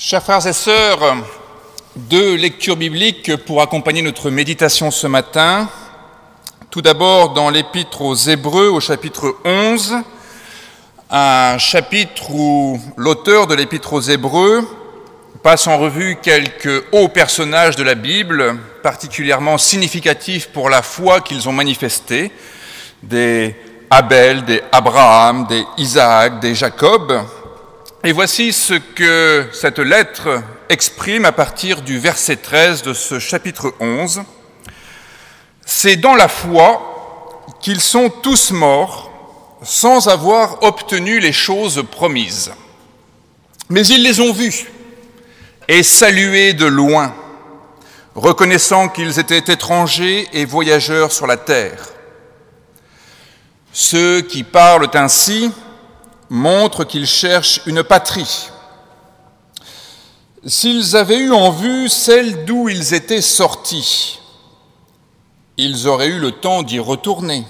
Chers frères et sœurs, deux lectures bibliques pour accompagner notre méditation ce matin. Tout d'abord dans l'Épître aux Hébreux au chapitre 11, un chapitre où l'auteur de l'Épître aux Hébreux passe en revue quelques hauts personnages de la Bible, particulièrement significatifs pour la foi qu'ils ont manifestée, des Abel, des Abraham, des Isaac, des Jacob. Et voici ce que cette lettre exprime à partir du verset 13 de ce chapitre 11. « C'est dans la foi qu'ils sont tous morts sans avoir obtenu les choses promises. Mais ils les ont vues et saluées de loin, reconnaissant qu'ils étaient étrangers et voyageurs sur la terre. Ceux qui parlent ainsi montrent qu'ils cherchent une patrie. S'ils avaient eu en vue celle d'où ils étaient sortis, ils auraient eu le temps d'y retourner.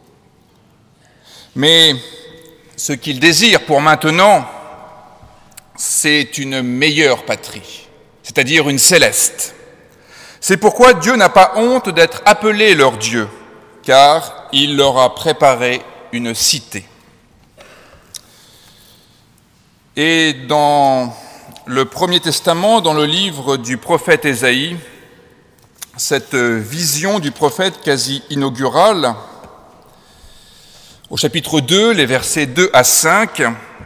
Mais ce qu'ils désirent pour maintenant, c'est une meilleure patrie, c'est-à-dire une céleste. C'est pourquoi Dieu n'a pas honte d'être appelé leur Dieu, car il leur a préparé une cité. » Et dans le Premier Testament, dans le livre du prophète Ésaïe, cette vision du prophète quasi inaugurale, au chapitre 2, les versets 2 à 5,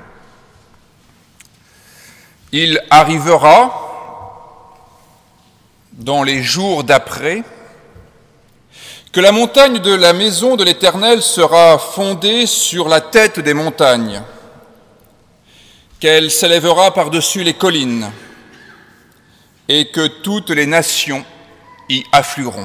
« Il arrivera dans les jours d'après que la montagne de la maison de l'Éternel sera fondée sur la tête des montagnes, qu'elle s'élèvera par-dessus les collines, et que toutes les nations y afflueront.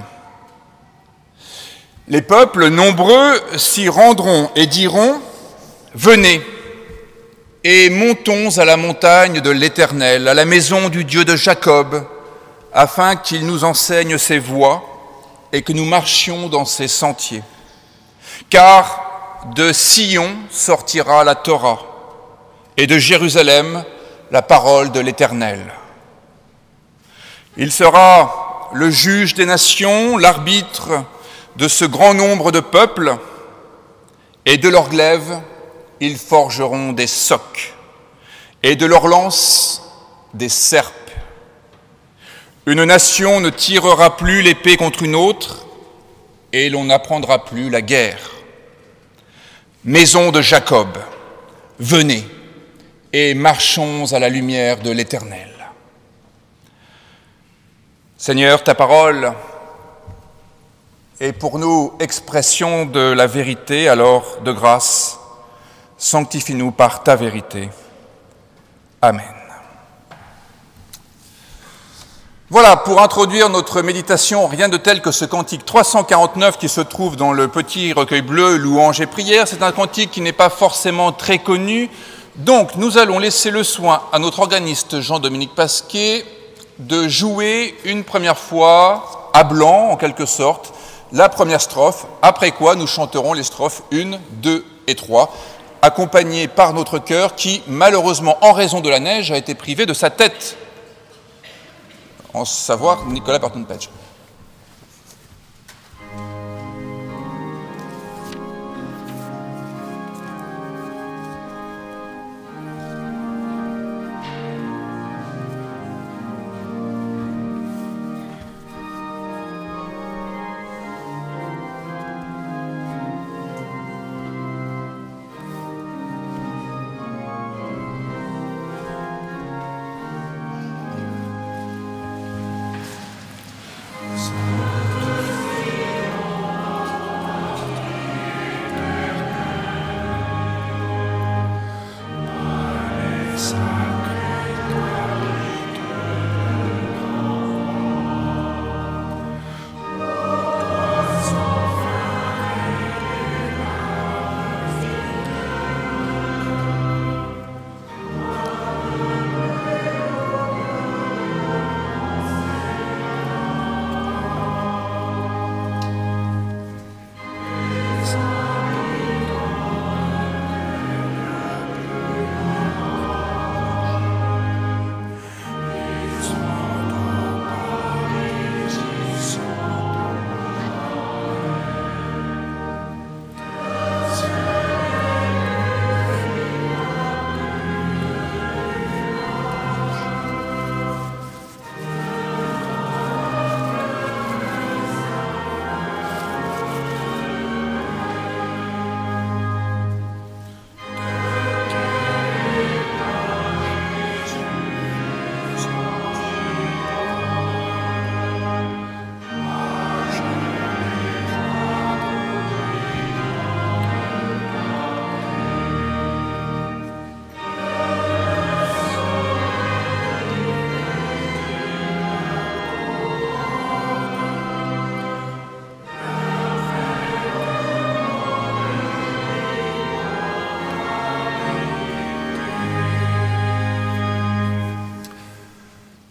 Les peuples nombreux s'y rendront et diront « Venez, et montons à la montagne de l'Éternel, à la maison du Dieu de Jacob, afin qu'il nous enseigne ses voies et que nous marchions dans ses sentiers. Car de Sion sortira la Torah, et de Jérusalem, la parole de l'Éternel. Il sera le juge des nations, l'arbitre de ce grand nombre de peuples, et de leurs glaives, ils forgeront des socs, et de leurs lances, des serpes. Une nation ne tirera plus l'épée contre une autre, et l'on n'apprendra plus la guerre. Maison de Jacob, venez, et marchons à la lumière de l'Éternel. » Seigneur, ta parole est pour nous expression de la vérité, alors de grâce, sanctifie-nous par ta vérité. Amen. Voilà, pour introduire notre méditation, rien de tel que ce cantique 349 qui se trouve dans le petit recueil bleu, Louanges et prières. C'est un cantique qui n'est pas forcément très connu. Donc, nous allons laisser le soin à notre organiste Jean-Dominique Pasquet de jouer une première fois à blanc, en quelque sorte, la première strophe, après quoi nous chanterons les strophes 1, 2 et 3, accompagnés par notre chœur qui, malheureusement, en raison de la neige, a été privé de sa tête. En savoir Nicolas Parton-Page.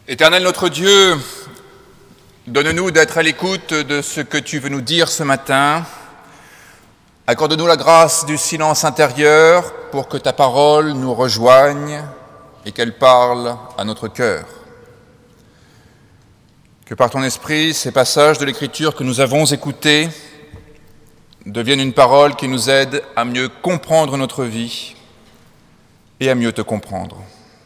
Éternel notre Dieu, donne-nous d'être à l'écoute de ce que tu veux nous dire ce matin. Accorde-nous la grâce du silence intérieur pour que ta parole nous rejoigne et qu'elle parle à notre cœur. Que par ton esprit, ces passages de l'Écriture que nous avons écoutés deviennent une parole qui nous aide à mieux comprendre notre vie et à mieux te comprendre.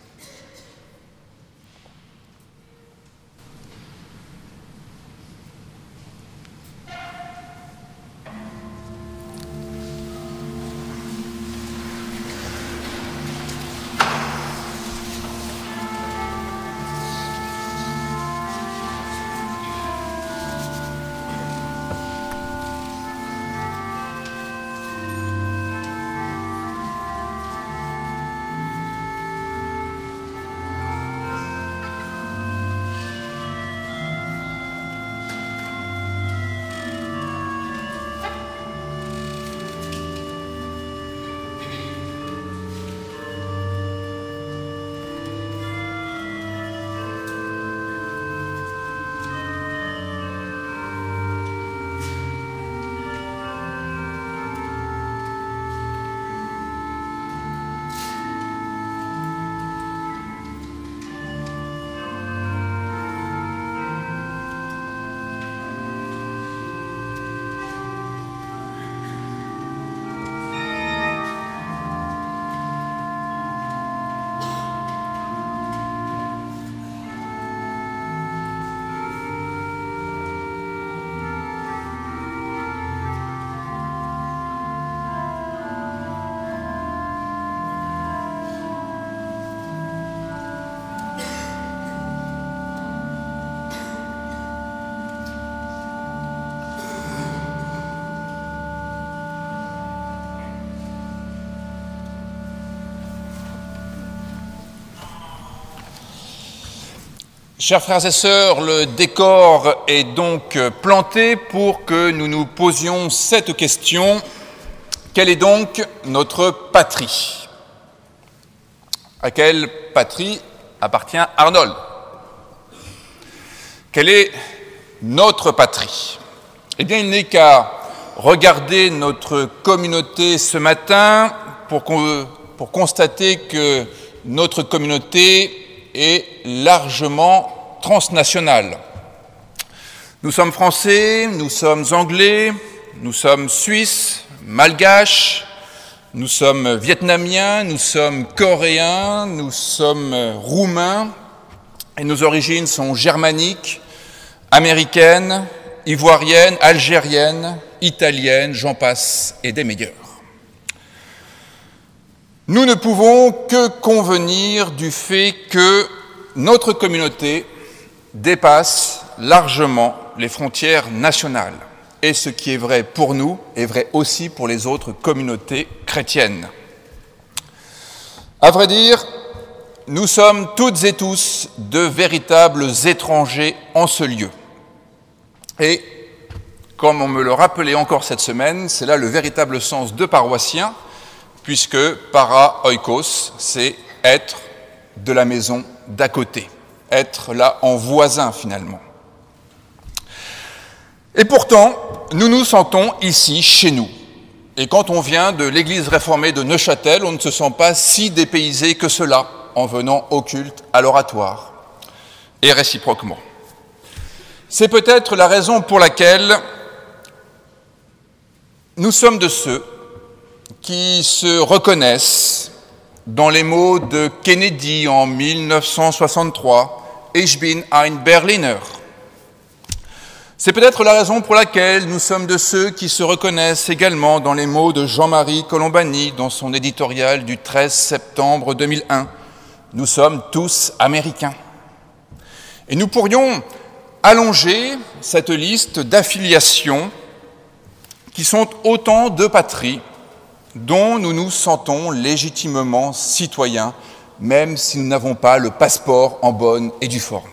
Chers frères et sœurs, le décor est donc planté pour que nous nous posions cette question. Quelle est donc notre patrie? À quelle patrie appartient Arnold? Quelle est notre patrie? Eh bien, il n'est qu'à regarder notre communauté ce matin pour constater que notre communauté est largement transnationale. Nous sommes français, nous sommes anglais, nous sommes suisses, malgaches, nous sommes vietnamiens, nous sommes coréens, nous sommes roumains, et nos origines sont germaniques, américaines, ivoiriennes, algériennes, italiennes, j'en passe, et des meilleures. Nous ne pouvons que convenir du fait que notre communauté dépasse largement les frontières nationales. Et ce qui est vrai pour nous est vrai aussi pour les autres communautés chrétiennes. À vrai dire, nous sommes toutes et tous de véritables étrangers en ce lieu. Et, comme on me le rappelait encore cette semaine, c'est là le véritable sens de paroissien, puisque para oikos, c'est être de la maison d'à côté, être là en voisin finalement. Et pourtant, nous nous sentons ici chez nous. Et quand on vient de l'église réformée de Neuchâtel, on ne se sent pas si dépaysé que cela en venant au culte à l'oratoire, et réciproquement. C'est peut-être la raison pour laquelle nous sommes de ceux qui se reconnaissent dans les mots de Kennedy en 1963, « Ich bin ein Berliner ». C'est peut-être la raison pour laquelle nous sommes de ceux qui se reconnaissent également dans les mots de Jean-Marie Colombani dans son éditorial du 13 septembre 2001. Nous sommes tous américains. Et nous pourrions allonger cette liste d'affiliations qui sont autant de patries dont nous nous sentons légitimement citoyens, même si nous n'avons pas le passeport en bonne et due forme.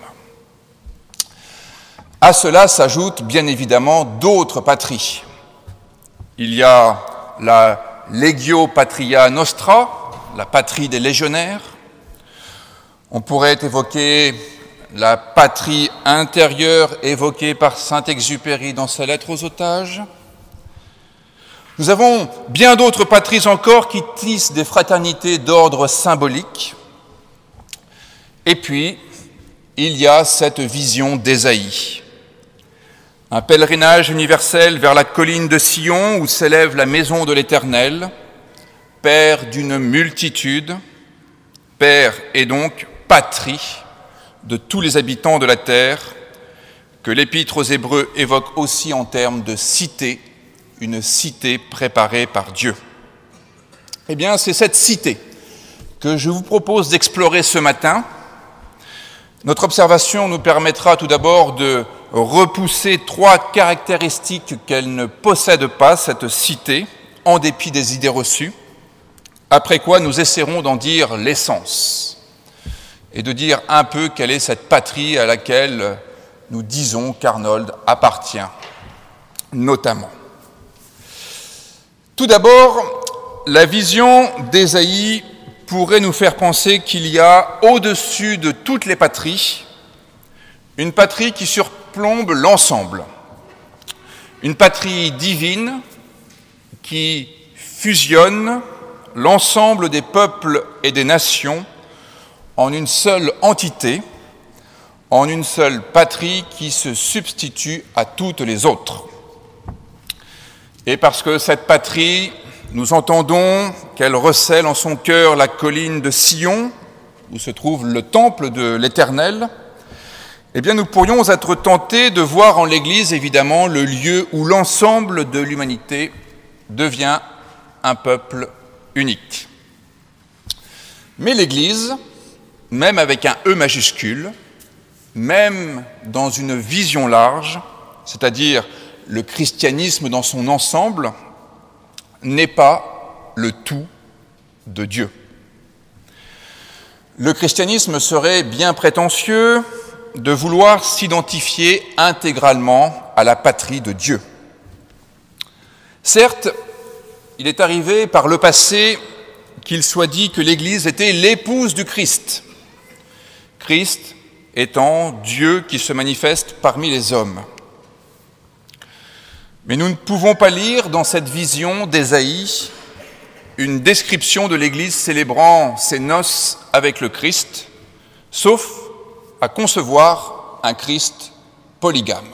À cela s'ajoutent bien évidemment d'autres patries. Il y a la Legio Patria Nostra, la patrie des légionnaires. On pourrait évoquer la patrie intérieure évoquée par Saint-Exupéry dans sa lettre aux otages. Nous avons bien d'autres patries encore qui tissent des fraternités d'ordre symbolique. Et puis, il y a cette vision d'Ésaïe. Un pèlerinage universel vers la colline de Sion où s'élève la maison de l'Éternel, Père d'une multitude, Père et donc patrie de tous les habitants de la terre, que l'Épître aux Hébreux évoque aussi en termes de cité, une cité préparée par Dieu. Eh bien, c'est cette cité que je vous propose d'explorer ce matin. Notre observation nous permettra tout d'abord de repousser 3 caractéristiques qu'elle ne possède pas, cette cité, en dépit des idées reçues, après quoi nous essaierons d'en dire l'essence et de dire un peu quelle est cette patrie à laquelle nous disons qu'Arnold appartient, notamment. Tout d'abord, la vision d'Ésaïe pourrait nous faire penser qu'il y a, au-dessus de toutes les patries, une patrie qui surplombe l'ensemble, une patrie divine qui fusionne l'ensemble des peuples et des nations en une seule entité, en une seule patrie qui se substitue à toutes les autres. Et parce que cette patrie, nous entendons qu'elle recèle en son cœur la colline de Sion, où se trouve le temple de l'Éternel, eh bien nous pourrions être tentés de voir en l'Église, évidemment, le lieu où l'ensemble de l'humanité devient un peuple unique. Mais l'Église, même avec un E majuscule, même dans une vision large, c'est-à-dire le christianisme dans son ensemble, n'est pas le tout de Dieu. Le christianisme serait bien prétentieux de vouloir s'identifier intégralement à la patrie de Dieu. Certes, il est arrivé par le passé qu'il soit dit que l'Église était l'épouse du Christ, Christ étant Dieu qui se manifeste parmi les hommes. Mais nous ne pouvons pas lire dans cette vision d'Ésaïe une description de l'Église célébrant ses noces avec le Christ, sauf à concevoir un Christ polygame.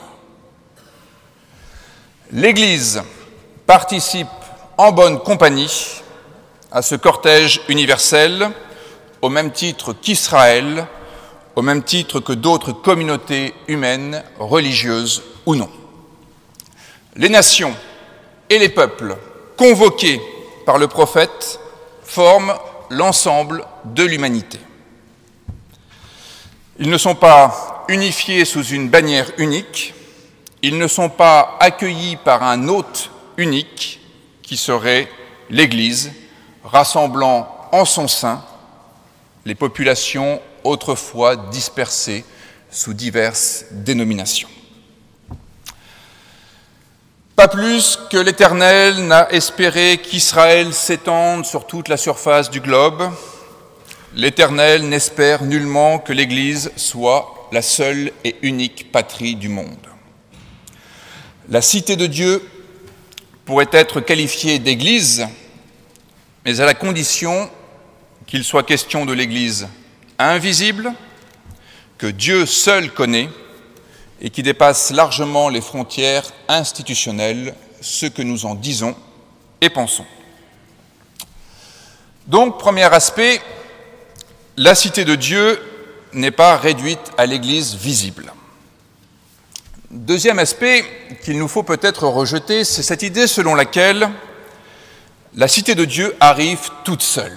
L'Église participe en bonne compagnie à ce cortège universel, au même titre qu'Israël, au même titre que d'autres communautés humaines, religieuses ou non. Les nations et les peuples convoqués par le prophète forment l'ensemble de l'humanité. Ils ne sont pas unifiés sous une bannière unique, ils ne sont pas accueillis par un hôte unique qui serait l'Église, rassemblant en son sein les populations autrefois dispersées sous diverses dénominations. Pas plus que l'Éternel n'a espéré qu'Israël s'étende sur toute la surface du globe, l'Éternel n'espère nullement que l'Église soit la seule et unique patrie du monde. La cité de Dieu pourrait être qualifiée d'Église, mais à la condition qu'il soit question de l'Église invisible, que Dieu seul connaît, et qui dépasse largement les frontières institutionnelles, ce que nous en disons et pensons. Donc, premier aspect, la cité de Dieu n'est pas réduite à l'Église visible. Deuxième aspect qu'il nous faut peut-être rejeter, c'est cette idée selon laquelle la cité de Dieu arrive toute seule.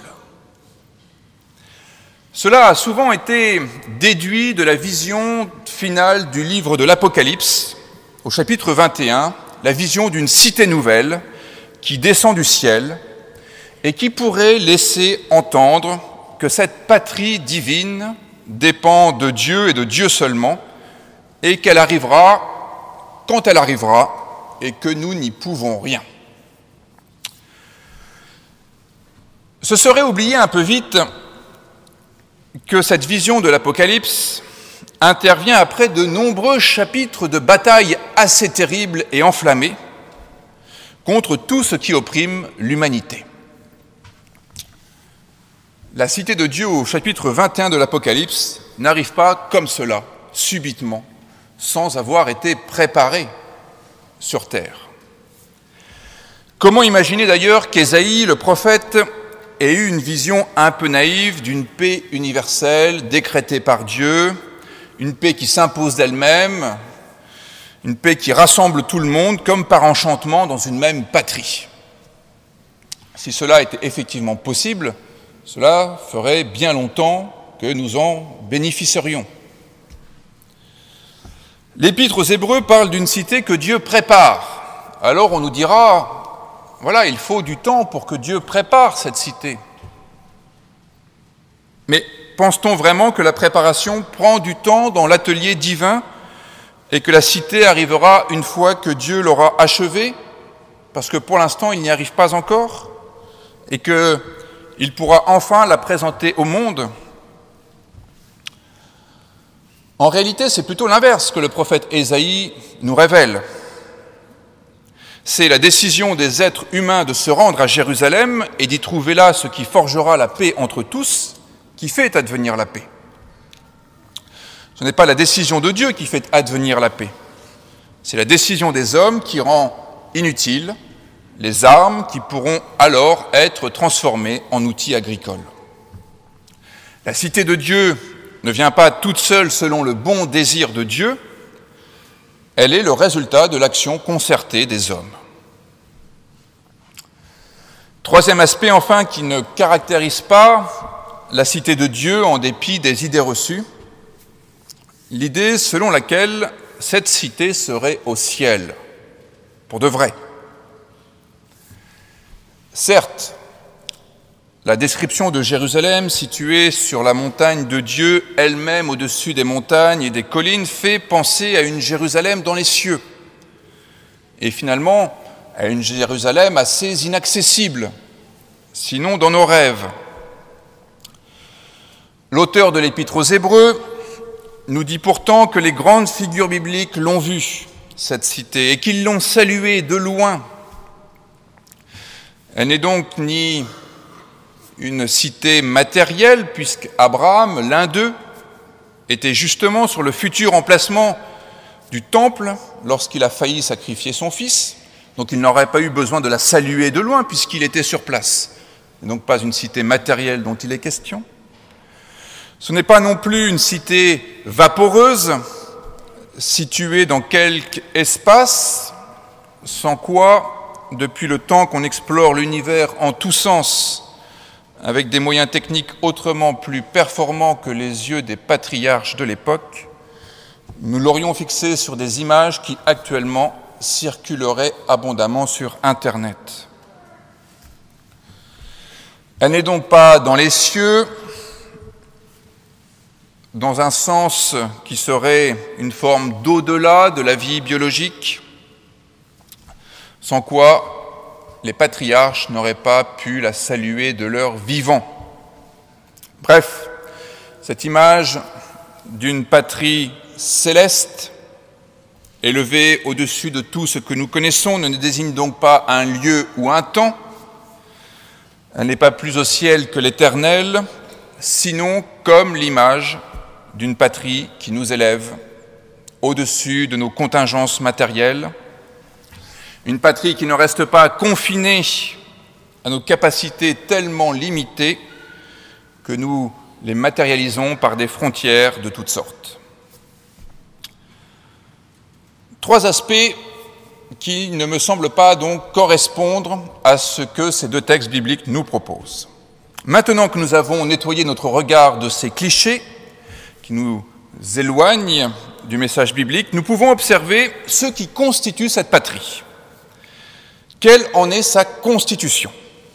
Cela a souvent été déduit de la vision finale du livre de l'Apocalypse, au chapitre 21, la vision d'une cité nouvelle qui descend du ciel et qui pourrait laisser entendre que cette patrie divine dépend de Dieu et de Dieu seulement, et qu'elle arrivera quand elle arrivera, et que nous n'y pouvons rien. Ce serait oublier un peu vite que cette vision de l'Apocalypse intervient après de nombreux chapitres de batailles assez terribles et enflammées contre tout ce qui opprime l'humanité. La cité de Dieu au chapitre 21 de l'Apocalypse n'arrive pas comme cela, subitement, sans avoir été préparée sur terre. Comment imaginer d'ailleurs qu'Ésaïe, le prophète, ait eu une vision un peu naïve d'une paix universelle décrétée par Dieu, une paix qui s'impose d'elle-même, une paix qui rassemble tout le monde comme par enchantement dans une même patrie. Si cela était effectivement possible, cela ferait bien longtemps que nous en bénéficierions. L'Épître aux Hébreux parle d'une cité que Dieu prépare. Alors on nous dira, voilà, il faut du temps pour que Dieu prépare cette cité. Mais pense-t-on vraiment que la préparation prend du temps dans l'atelier divin et que la cité arrivera une fois que Dieu l'aura achevée, parce que pour l'instant il n'y arrive pas encore, et qu'il pourra enfin la présenter au monde? En réalité, c'est plutôt l'inverse que le prophète Ésaïe nous révèle. C'est la décision des êtres humains de se rendre à Jérusalem et d'y trouver là ce qui forgera la paix entre tous qui fait advenir la paix. Ce n'est pas la décision de Dieu qui fait advenir la paix. C'est la décision des hommes qui rend inutiles les armes qui pourront alors être transformées en outils agricoles. La cité de Dieu ne vient pas toute seule selon le bon désir de Dieu, elle est le résultat de l'action concertée des hommes. Troisième aspect, enfin, qui ne caractérise pas la cité de Dieu en dépit des idées reçues, l'idée selon laquelle cette cité serait au ciel, pour de vrai. Certes, la description de Jérusalem, située sur la montagne de Dieu, elle-même au-dessus des montagnes et des collines, fait penser à une Jérusalem dans les cieux. Et finalement, à une Jérusalem assez inaccessible, sinon dans nos rêves. L'auteur de l'Épître aux Hébreux nous dit pourtant que les grandes figures bibliques l'ont vue, cette cité, et qu'ils l'ont saluée de loin. Elle n'est donc ni une cité matérielle, puisque Abraham, l'un d'eux, était justement sur le futur emplacement du temple lorsqu'il a failli sacrifier son fils, donc il n'aurait pas eu besoin de la saluer de loin puisqu'il était sur place. Ce n'est donc pas une cité matérielle dont il est question. Ce n'est pas non plus une cité vaporeuse, située dans quelque espace, sans quoi, depuis le temps qu'on explore l'univers en tous sens, avec des moyens techniques autrement plus performants que les yeux des patriarches de l'époque, nous l'aurions fixé sur des images qui actuellement circuleraient abondamment sur Internet. Elle n'est donc pas dans les cieux, dans un sens qui serait une forme d'au-delà de la vie biologique, sans quoi les patriarches n'auraient pas pu la saluer de leur vivant. Bref, cette image d'une patrie céleste, élevée au-dessus de tout ce que nous connaissons, ne désigne donc pas un lieu ou un temps. Elle n'est pas plus au ciel que l'éternel, sinon comme l'image d'une patrie qui nous élève au-dessus de nos contingences matérielles, une patrie qui ne reste pas confinée à nos capacités tellement limitées que nous les matérialisons par des frontières de toutes sortes. Trois aspects qui ne me semblent pas donc correspondre à ce que ces deux textes bibliques nous proposent. Maintenant que nous avons nettoyé notre regard de ces clichés qui nous éloignent du message biblique, nous pouvons observer ce qui constitue cette patrie. Quelle en est sa constitution?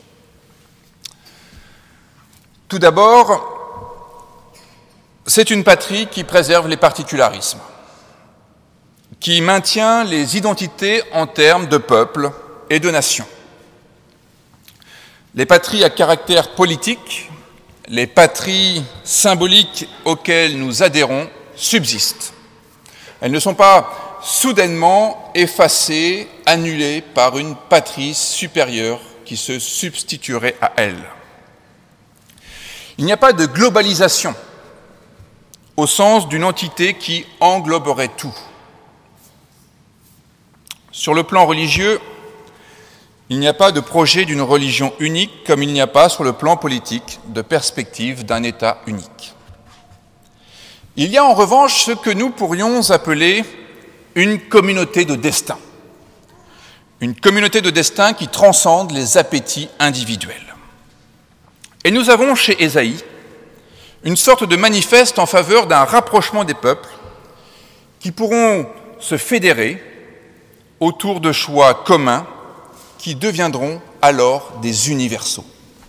Tout d'abord, c'est une patrie qui préserve les particularismes, qui maintient les identités en termes de peuple et de nation. Les patries à caractère politique, les patries symboliques auxquelles nous adhérons subsistent. Elles ne sont pas soudainement effacées, annulées par une patrie supérieure qui se substituerait à elles. Il n'y a pas de globalisation au sens d'une entité qui engloberait tout. Sur le plan religieux, il n'y a pas de projet d'une religion unique comme il n'y a pas sur le plan politique de perspective d'un État unique. Il y a en revanche ce que nous pourrions appeler une communauté de destin. Une communauté de destin qui transcende les appétits individuels. Et nous avons chez Ésaïe une sorte de manifeste en faveur d'un rapprochement des peuples qui pourront se fédérer autour de choix communs qui deviendront alors des universaux.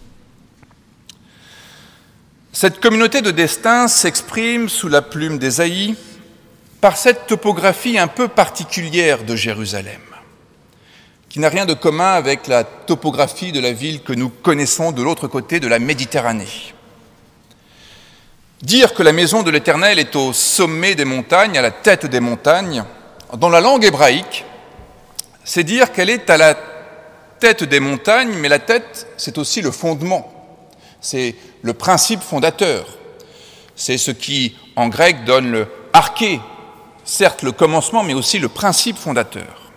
Cette communauté de destin s'exprime sous la plume d'Ésaïe par cette topographie un peu particulière de Jérusalem, qui n'a rien de commun avec la topographie de la ville que nous connaissons de l'autre côté de la Méditerranée. Dire que la maison de l'Éternel est au sommet des montagnes, à la tête des montagnes, dans la langue hébraïque, c'est dire qu'elle est à la tête des montagnes, mais la tête, c'est aussi le fondement, c'est le principe fondateur. C'est ce qui, en grec, donne le arché, certes le commencement, mais aussi le principe fondateur.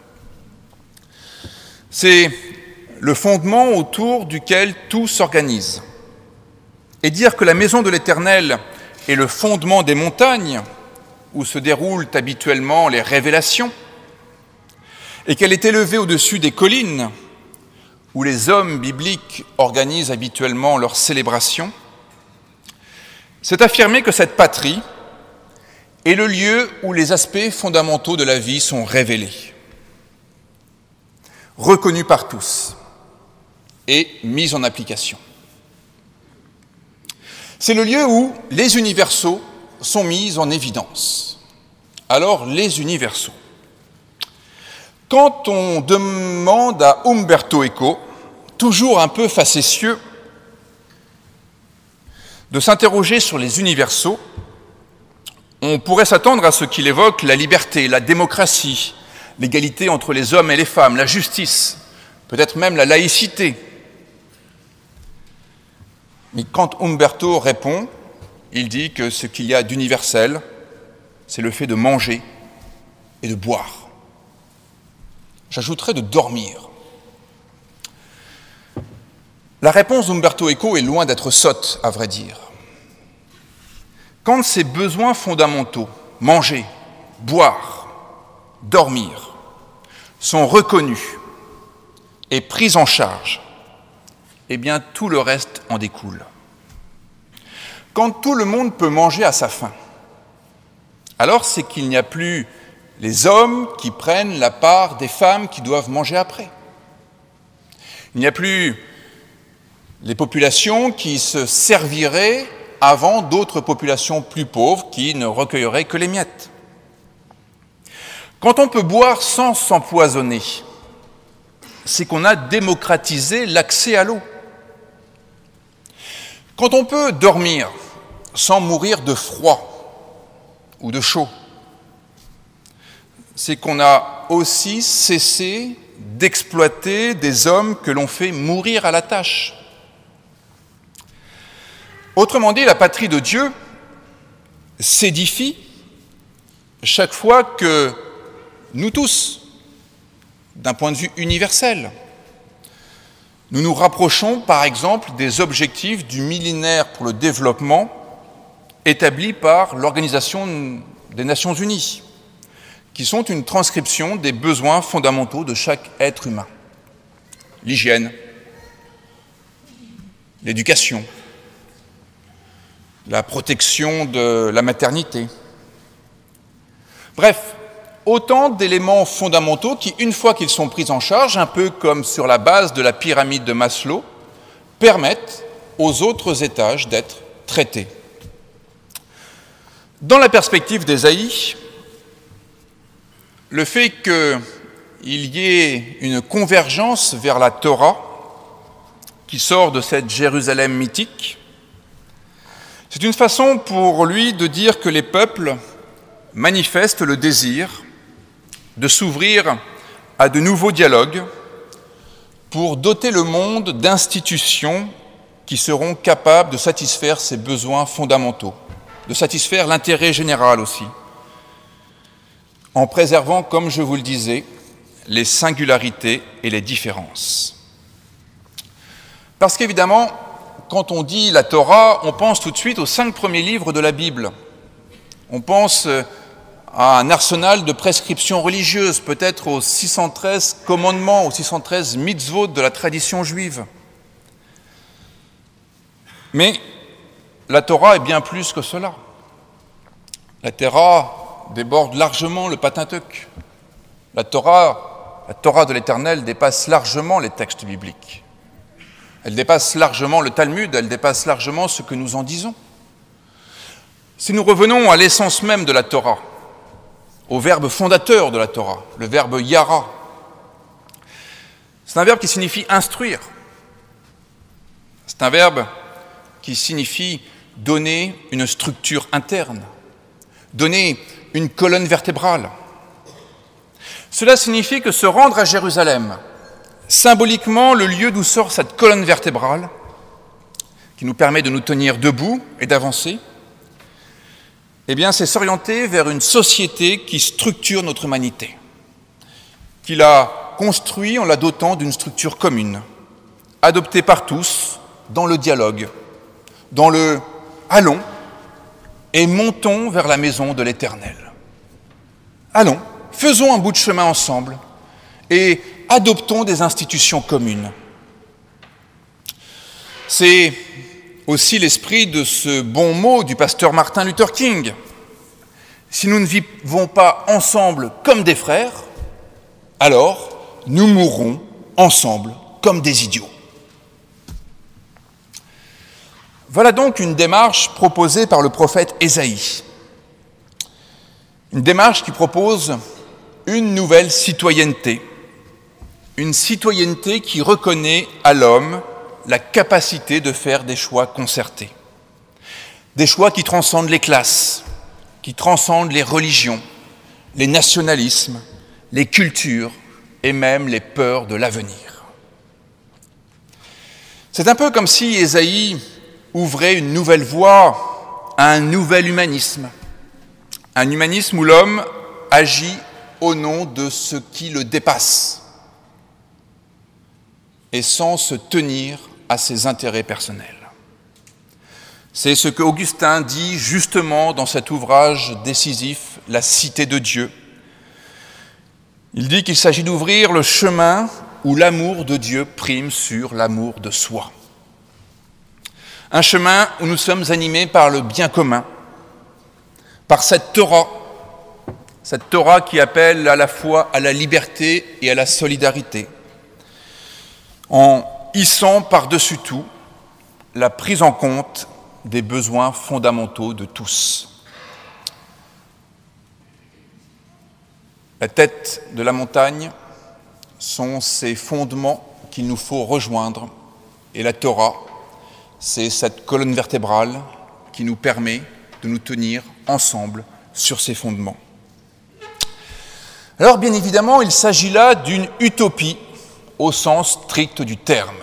C'est le fondement autour duquel tout s'organise. Et dire que la maison de l'Éternel est le fondement des montagnes, où se déroulent habituellement les révélations, et qu'elle est élevée au-dessus des collines, où les hommes bibliques organisent habituellement leurs célébrations, c'est affirmer que cette patrie est le lieu où les aspects fondamentaux de la vie sont révélés, reconnus par tous et mis en application. C'est le lieu où les universaux sont mis en évidence. Alors, les universaux. Quand on demande à Umberto Eco, toujours un peu facétieux, de s'interroger sur les universaux, on pourrait s'attendre à ce qu'il évoque la liberté, la démocratie, l'égalité entre les hommes et les femmes, la justice, peut-être même la laïcité. Mais quand Umberto répond, il dit que ce qu'il y a d'universel, c'est le fait de manger et de boire. J'ajouterais de dormir. La réponse d'Umberto Eco est loin d'être sotte, à vrai dire. Quand ces besoins fondamentaux, manger, boire, dormir, sont reconnus et pris en charge, eh bien tout le reste en découle. Quand tout le monde peut manger à sa faim, alors c'est qu'il n'y a plus les hommes qui prennent la part des femmes qui doivent manger après. Il n'y a plus les populations qui se serviraient avant d'autres populations plus pauvres qui ne recueilleraient que les miettes. Quand on peut boire sans s'empoisonner, c'est qu'on a démocratisé l'accès à l'eau. Quand on peut dormir sans mourir de froid ou de chaud, c'est qu'on a aussi cessé d'exploiter des hommes que l'on fait mourir à la tâche. Autrement dit, la patrie de Dieu s'édifie chaque fois que nous tous, d'un point de vue universel, nous nous rapprochons, par exemple, des objectifs du millénaire pour le développement établis par l'Organisation des Nations Unies, qui sont une transcription des besoins fondamentaux de chaque être humain. L'hygiène, l'éducation, la protection de la maternité. Bref, autant d'éléments fondamentaux qui, une fois qu'ils sont pris en charge, un peu comme sur la base de la pyramide de Maslow, permettent aux autres étages d'être traités. Dans la perspective d'Ésaïe, le fait qu'il y ait une convergence vers la Torah qui sort de cette Jérusalem mythique, c'est une façon pour lui de dire que les peuples manifeste le désir de s'ouvrir à de nouveaux dialogues pour doter le monde d'institutions qui seront capables de satisfaire ses besoins fondamentaux, de satisfaire l'intérêt général aussi, en préservant, comme je vous le disais, les singularités et les différences. Parce qu'évidemment, quand on dit la Torah, on pense tout de suite aux 5 premiers livres de la Bible. On pense à un arsenal de prescriptions religieuses, peut-être aux 613 commandements, aux 613 mitzvot de la tradition juive. Mais la Torah est bien plus que cela. La Torah déborde largement le Pentateuque. La Torah de l'Éternel dépasse largement les textes bibliques. Elle dépasse largement le Talmud, elle dépasse largement ce que nous en disons. Si nous revenons à l'essence même de la Torah, au verbe fondateur de la Torah, le verbe yara, c'est un verbe qui signifie instruire. C'est un verbe qui signifie donner une structure interne, donner une colonne vertébrale. Cela signifie que se rendre à Jérusalem, symboliquement le lieu d'où sort cette colonne vertébrale, qui nous permet de nous tenir debout et d'avancer, eh bien, c'est s'orienter vers une société qui structure notre humanité, qui l'a construit en la dotant d'une structure commune, adoptée par tous dans le dialogue, dans le « allons et montons vers la maison de l'Éternel ». Allons, faisons un bout de chemin ensemble et adoptons des institutions communes. C'est aussi l'esprit de ce bon mot du pasteur Martin Luther King. Si nous ne vivons pas ensemble comme des frères, alors nous mourrons ensemble comme des idiots. Voilà donc une démarche proposée par le prophète Ésaïe. Une démarche qui propose une nouvelle citoyenneté. Une citoyenneté qui reconnaît à l'homme la capacité de faire des choix concertés. Des choix qui transcendent les classes, qui transcendent les religions, les nationalismes, les cultures et même les peurs de l'avenir. C'est un peu comme si Ésaïe ouvrait une nouvelle voie à un nouvel humanisme. Un humanisme où l'homme agit au nom de ce qui le dépasse et sans se tenir à ses intérêts personnels. C'est ce qu'Augustin dit justement dans cet ouvrage décisif, La Cité de Dieu. Il dit qu'il s'agit d'ouvrir le chemin où l'amour de Dieu prime sur l'amour de soi. Un chemin où nous sommes animés par le bien commun, par cette Torah qui appelle à la fois à la liberté et à la solidarité, en hissant par-dessus tout la prise en compte des besoins fondamentaux de tous. La tête de la montagne sont ces fondements qu'il nous faut rejoindre, et la Torah, c'est cette colonne vertébrale qui nous permet de nous tenir ensemble sur ces fondements. Alors, bien évidemment, il s'agit là d'une utopie au sens strict du terme.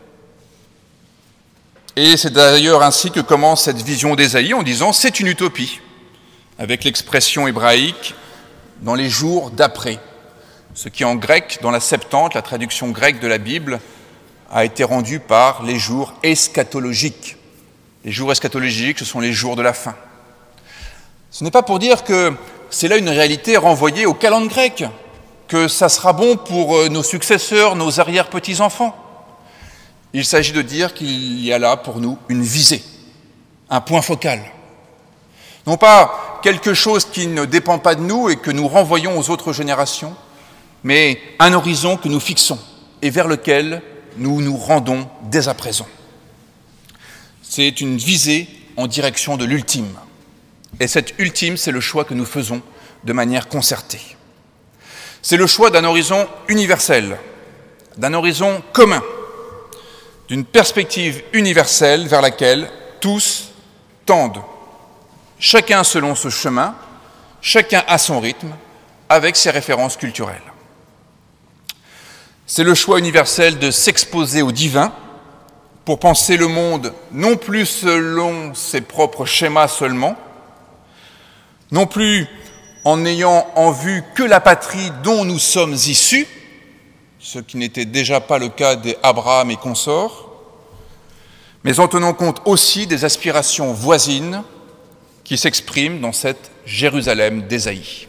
Et c'est d'ailleurs ainsi que commence cette vision d'Ésaïe en disant « c'est une utopie », avec l'expression hébraïque « dans les jours d'après », ce qui en grec, dans la Septante, la traduction grecque de la Bible, a été rendu par les jours eschatologiques. Les jours eschatologiques, ce sont les jours de la fin. Ce n'est pas pour dire que c'est là une réalité renvoyée au calendrier grec, que ça sera bon pour nos successeurs, nos arrière-petits-enfants. Il s'agit de dire qu'il y a là pour nous une visée, un point focal. Non pas quelque chose qui ne dépend pas de nous et que nous renvoyons aux autres générations, mais un horizon que nous fixons et vers lequel nous nous rendons dès à présent. C'est une visée en direction de l'ultime. Et cet ultime, c'est le choix que nous faisons de manière concertée. C'est le choix d'un horizon universel, d'un horizon commun, d'une perspective universelle vers laquelle tous tendent, chacun selon ce chemin, chacun à son rythme, avec ses références culturelles. C'est le choix universel de s'exposer au divin pour penser le monde non plus selon ses propres schémas seulement, non plus en n'ayant en vue que la patrie dont nous sommes issus, ce qui n'était déjà pas le cas des Abraham et consorts, mais en tenant compte aussi des aspirations voisines qui s'expriment dans cette Jérusalem d'Ésaïe.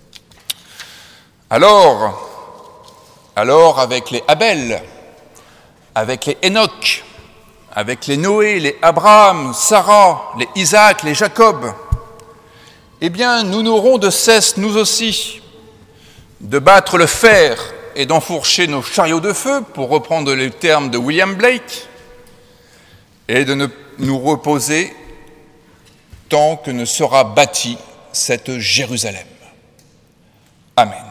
Alors avec les Abel, avec les Enoch, avec les Noé, les Abraham, Sarah, les Isaac, les Jacob, eh bien, nous n'aurons de cesse, nous aussi, de battre le fer et d'enfourcher nos chariots de feu, pour reprendre les termes de William Blake, et de ne nous reposer tant que ne sera bâtie cette Jérusalem. Amen.